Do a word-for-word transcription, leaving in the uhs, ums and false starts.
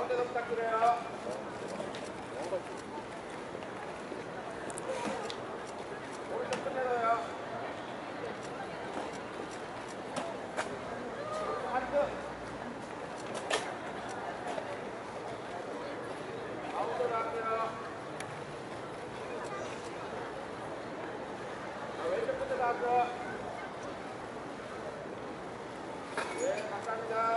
가운데서 부탁드려요. 오른쪽 끝내줘요. 하트. 가운데로 할게요. 자, 왼쪽 끝에서 하트. 네, 감사합니다.